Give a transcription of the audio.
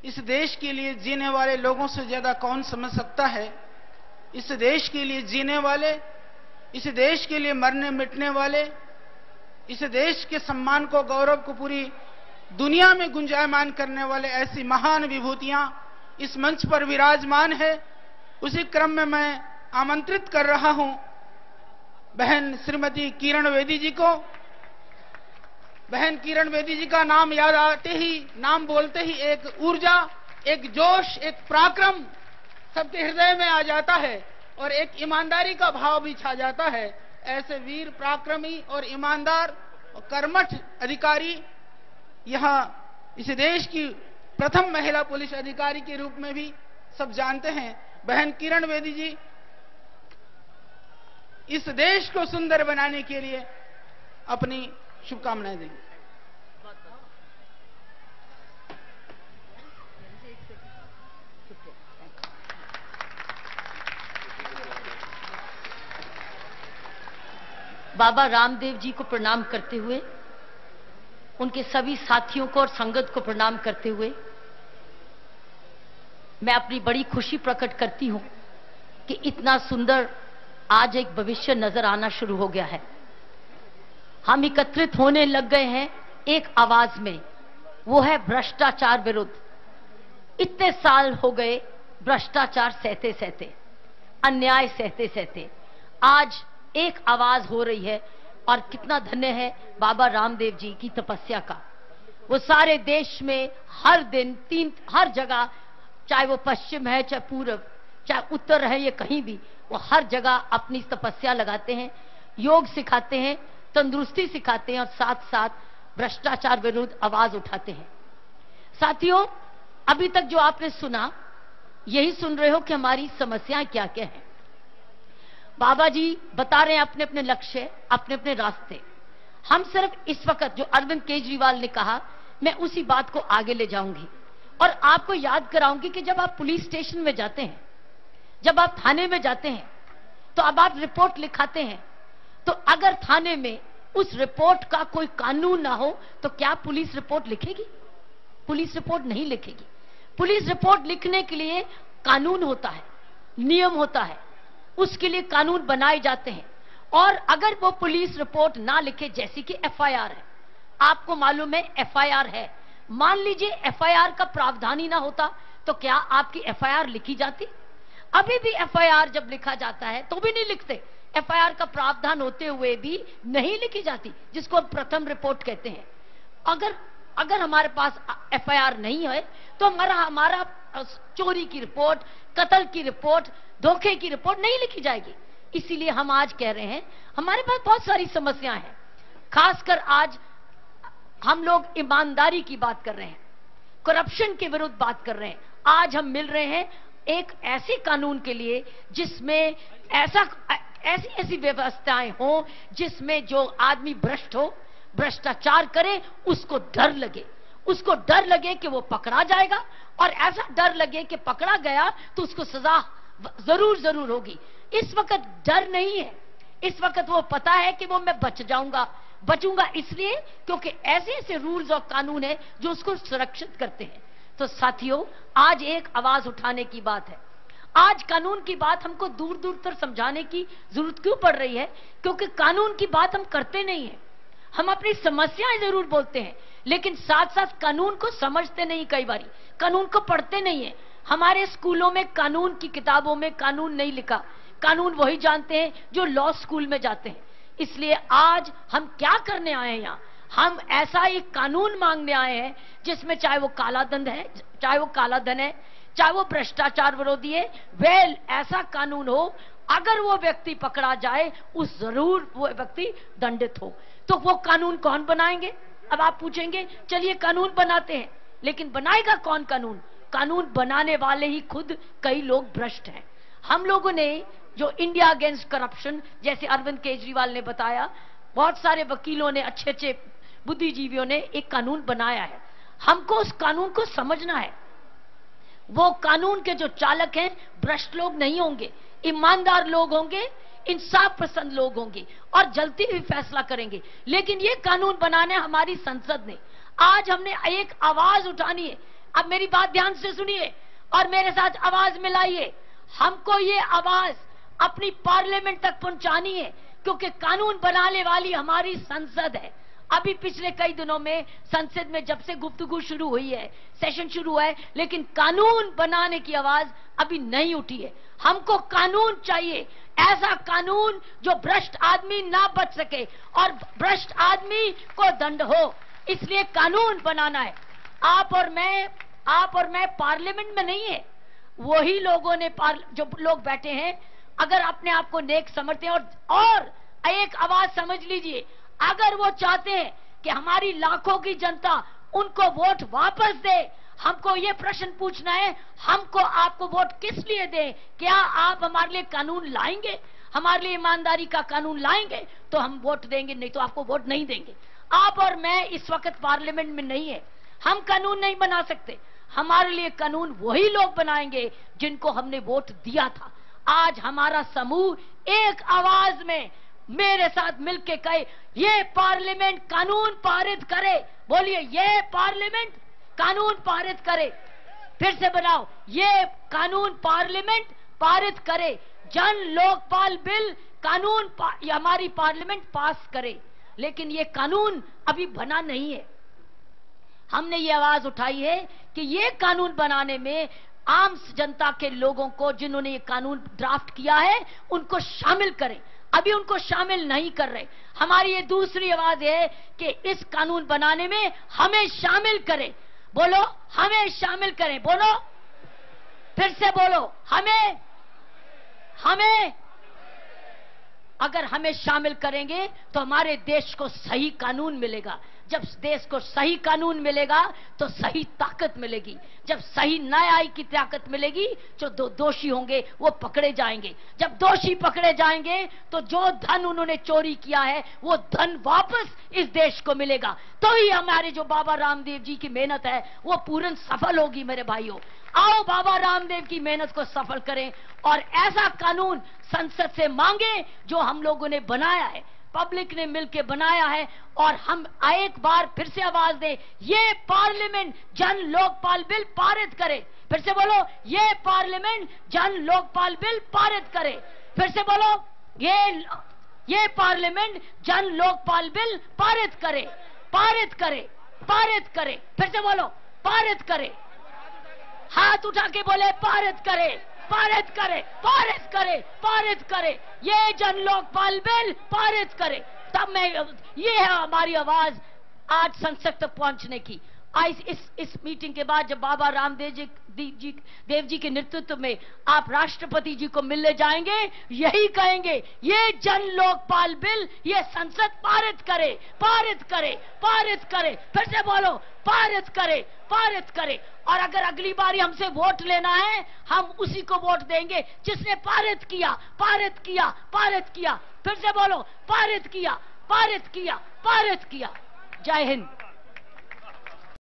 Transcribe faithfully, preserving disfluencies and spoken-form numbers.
इस देश के लिए जीने वाले लोगों से ज्यादा कौन समझ सकता है? इस देश के लिए जीने वाले, इस देश के लिए मरने मिटने वाले, इस देश के सम्मान को, गौरव को पूरी दुनिया में गुंजायमान करने वाले ऐसी महान विभूतियां इस मंच पर विराजमान है। उसी क्रम में मैं आमंत्रित कर रहा हूं बहन श्रीमती किरण बेदी जी को। बहन किरण बेदी जी का नाम याद आते ही, नाम बोलते ही एक ऊर्जा, एक जोश, एक पराक्रम सबके हृदय में आ जाता है और एक ईमानदारी का भाव भी छा जाता है। ऐसे वीर, पराक्रमी और ईमानदार और कर्मठ अधिकारी यहां इस देश की प्रथम महिला पुलिस अधिकारी के रूप में भी सब जानते हैं। बहन किरण बेदी जी इस देश को सुंदर बनाने के लिए अपनी शुभकामनाएं देंगे। बाबा रामदेव जी को प्रणाम करते हुए, उनके सभी साथियों को और संगत को प्रणाम करते हुए मैं अपनी बड़ी खुशी प्रकट करती हूं कि इतना सुंदर आज एक भविष्य नजर आना शुरू हो गया है। हम एकत्रित होने लग गए हैं एक आवाज में, वो है भ्रष्टाचार विरुद्ध। इतने साल हो गए भ्रष्टाचार सहते सहते, अन्याय सहते सहते, आज एक आवाज हो रही है। और कितना धन्य है बाबा रामदेव जी की तपस्या का। वो सारे देश में हर दिन तीन हर जगह, चाहे वो पश्चिम है, चाहे पूर्व, चाहे उत्तर है, ये कहीं भी, वो हर जगह अपनी तपस्या लगाते हैं, योग सिखाते हैं, तंदुरुस्ती सिखाते हैं और साथ साथ भ्रष्टाचार विरुद्ध आवाज उठाते हैं। साथियों, अभी तक जो आपने सुना, यही सुन रहे हो कि हमारी समस्याएं क्या क्या हैं। बाबा जी बता रहे हैं अपने अपने लक्ष्य, अपने अपने रास्ते। हम सिर्फ इस वक्त जो अरविंद केजरीवाल ने कहा, मैं उसी बात को आगे ले जाऊंगी और आपको याद कराऊंगी कि जब आप पुलिस स्टेशन में जाते हैं, जब आप थाने में जाते हैं, तो अब आप रिपोर्ट लिखाते हैं, तो अगर थाने में उस रिपोर्ट का कोई कानून ना हो तो क्या पुलिस रिपोर्ट लिखेगी? पुलिस रिपोर्ट नहीं लिखेगी। पुलिस रिपोर्ट लिखने के लिए कानून होता है, नियम होता है, उसके लिए कानून बनाए जाते हैं। और अगर वो पुलिस रिपोर्ट ना लिखे, जैसे कि एफआईआर है, आपको मालूम है एफआईआर है, मान लीजिए एफआईआर का प्रावधान ही ना होता तो क्या आपकी एफआईआर लिखी जाती? अभी भी एफआईआर जब लिखा जाता है तो भी नहीं लिखते, एफआईआर का प्रावधान होते हुए भी नहीं लिखी जाती, जिसको हम प्रथम रिपोर्ट कहते हैं। अगर अगर हमारे पास एफआईआर नहीं है तो हमारा हमारा चोरी की रिपोर्ट, कत्ल की रिपोर्ट, धोखे की रिपोर्ट नहीं लिखी जाएगी। इसीलिए हम आज कह रहे हैं हमारे पास बहुत सारी समस्याएं हैं। खासकर आज हम लोग ईमानदारी की बात कर रहे हैं, करप्शन के विरुद्ध बात कर रहे हैं। आज हम मिल रहे हैं एक ऐसे कानून के लिए जिसमें ऐसा ऐसी ऐसी व्यवस्थाएं हो जिसमें जो आदमी भ्रष्ट हो, भ्रष्टाचार करे, उसको डर लगे, उसको डर लगे कि वो पकड़ा जाएगा, और ऐसा डर लगे कि पकड़ा गया तो उसको सजा जरूर जरूर होगी। इस वक्त डर नहीं है, इस वक्त वो पता है कि वो मैं बच जाऊंगा, बचूंगा इसलिए क्योंकि ऐसे ऐसे रूल्स और कानून है जो उसको सुरक्षित करते हैं। तो साथियों, आज एक आवाज उठाने की बात है। आज कानून की बात हमको दूर दूर तक समझाने की जरूरत क्यों पड़ रही है? क्योंकि कानून की बात हम करते नहीं है। हम अपनी समस्याएं जरूर बोलते हैं, लेकिन साथ साथ कानून को समझते नहीं, कई बारी कानून को पढ़ते नहीं है। हमारे स्कूलों में कानून की किताबों में कानून नहीं लिखा, कानून वही जानते हैं जो लॉ स्कूल में जाते हैं। इसलिए आज हम क्या करने आए हैं यहाँ? हम ऐसा एक कानून मांगने आए हैं जिसमें चाहे वो काला धन है, चाहे वो काला धन है, चाहे वो भ्रष्टाचार विरोधी है, वेल ऐसा कानून हो अगर वो व्यक्ति पकड़ा जाए उस जरूर वो व्यक्ति दंडित हो। तो वो कानून कौन बनाएंगे? अब आप पूछेंगे चलिए कानून बनाते हैं, लेकिन बनाएगा कौन कानून? कानून बनाने वाले ही खुद कई लोग भ्रष्ट हैं। हम लोगों ने जो इंडिया अगेंस्ट करप्शन, जैसे अरविंद केजरीवाल ने बताया, बहुत सारे वकीलों ने, अच्छे अच्छे बुद्धिजीवियों ने एक कानून बनाया है। हमको उस कानून को समझना है। वो कानून के जो चालक हैं भ्रष्ट लोग नहीं होंगे, ईमानदार लोग होंगे, इंसाफ पसंद लोग होंगे और जल्दी भी फैसला करेंगे। लेकिन ये कानून बनाने हमारी संसद ने, आज हमने एक आवाज उठानी है। अब मेरी बात ध्यान से सुनिए और मेरे साथ आवाज मिलाइए। हमको ये आवाज अपनी पार्लियामेंट तक पहुंचानी है, क्योंकि कानून बनाने वाली हमारी संसद है। अभी पिछले कई दिनों में संसद में जब से गुफ्तगू शुरू हुई है, सेशन शुरू हुआ है, लेकिन कानून बनाने की आवाज अभी नहीं उठी है। हमको कानून चाहिए, ऐसा कानून जो भ्रष्ट आदमी ना बच सके और भ्रष्ट आदमी को दंड हो। इसलिए कानून बनाना है। आप और मैं आप और मैं पार्लियामेंट में नहीं है, वही लोगों ने जो लोग बैठे हैं, अगर अपने आप को नेक समझते हैं और, और एक आवाज समझ लीजिए, अगर वो चाहते हैं कि हमारी लाखों की जनता उनको वोट वापस दे, हमको ये प्रश्न पूछना है, हमको आपको वोट किस लिए दें? क्या आप हमारे लिए कानून लाएंगे, हमारे लिए ईमानदारी का कानून लाएंगे तो हम वोट देंगे, नहीं तो आपको वोट नहीं देंगे। आप और मैं इस वक्त पार्लियामेंट में नहीं है, हम कानून नहीं बना सकते। हमारे लिए कानून वही लोग बनाएंगे जिनको हमने वोट दिया था। आज हमारा समूह एक आवाज में मेरे साथ मिलके कहे, ये पार्लियामेंट कानून पारित करे। बोलिए, ये पार्लियामेंट कानून पारित करे। फिर से बनाओ, ये कानून पार्लियामेंट पारित करे। जन लोकपाल बिल कानून पा, हमारी पार्लियामेंट पास करे। लेकिन ये कानून अभी बना नहीं है। हमने ये आवाज उठाई है कि ये कानून बनाने में आम जनता के लोगों को, जिन्होंने ये कानून ड्राफ्ट किया है, उनको शामिल करें। अभी उनको शामिल नहीं कर रहे। हमारी ये दूसरी आवाज है कि इस कानून बनाने में हमें शामिल करें। बोलो, हमें शामिल करें। बोलो, फिर से बोलो, हमें हमें अगर हमें शामिल करेंगे तो हमारे देश को सही कानून मिलेगा। जब देश को सही कानून मिलेगा तो सही ताकत मिलेगी। जब सही न्याय की ताकत मिलेगी, जो दो दोषी होंगे वो पकड़े जाएंगे। जब दोषी पकड़े जाएंगे तो जो धन उन्होंने चोरी किया है वो धन वापस इस देश को मिलेगा। तो ही हमारे जो बाबा रामदेव जी की मेहनत है वो पूर्ण सफल होगी। मेरे भाइयों, आओ बाबा रामदेव की मेहनत को सफल करें और ऐसा कानून संसद से मांगे जो हम लोगों ने बनाया है, पब्लिक ने मिलकर बनाया है। और हम एक बार फिर से आवाज दें, ये पार्लियामेंट जन लोकपाल बिल पारित करे। फिर से बोलो, ये पार्लियामेंट जन लोकपाल बिल पारित करे। फिर से बोलो, ये ये पार्लियामेंट जन लोकपाल बिल पारित करे, पारित करे, पारित करे। फिर से बोलो, पारित करे। हाथ उठा के बोले, पारित करे, पारित करे, पारित करे, पारित करे। ये जन लोकपाल बिल पारित करे। तब मैं, ये है हमारी आवाज आज संसद तक पहुंचने की। आज इस इस मीटिंग के बाद जब बाबा रामदेव जी, जी देव जी के नेतृत्व में आप राष्ट्रपति जी को मिलने जाएंगे, यही कहेंगे, ये जन लोकपाल बिल ये संसद पारित करे, पारित करे, पारित करे। फिर से बोलो, पारित करे, पारित करे। और अगर अगली बारी हमसे वोट लेना है, हम उसी को वोट देंगे जिसने पारित किया, पारित किया, पारित किया। फिर से बोलो, पारित किया, पारित किया, पारित किया। जय हिंद।